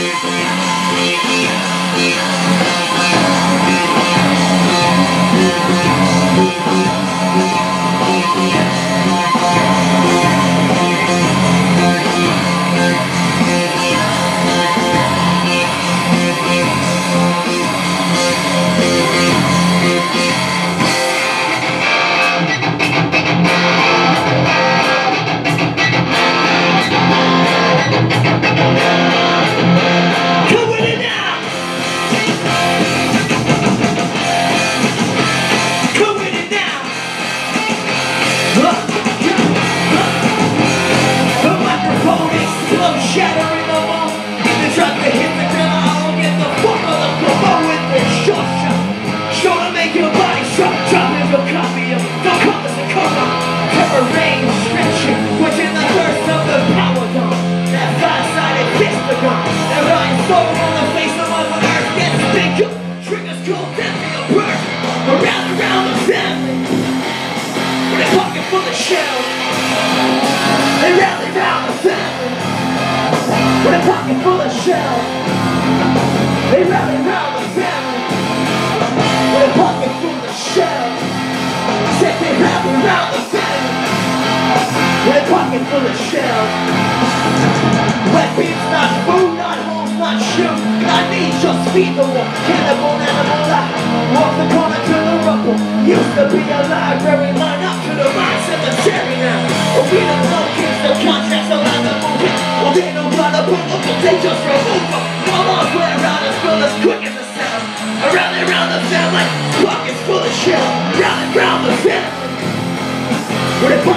Shattering the wall, they try to hit the ground. I'll get the fuck on the floor with this short shot. Sure to make your body drop, drop and go copy of. Don't call this a coma. Terror reign, stretching, quenching the thirst of the power dawn. That five-sided histogon, that rhyme soul on the face of Mother Earth gets bigger. Triggers cold, deadly a burst. Around the family, with a pocket full of shells. They rally round the family. With a pocket full of shells, they rally round the family. With a pocket full of shells, said they rally round the family. With a pocket full of shells. Wet beats, not food, not homes, not shoes, not needs, just feed the wolf. Cannibal animal life, walk the corner to the rubble. Used to be a library, line up to the mine cemetery now. But we don't know kids, no contracts, no line of movement. Well, they know how to put up, but they just remove them. All on way around us, feel as quick as a sound. Around and round the family, pockets full of shell. Round and round the family. With a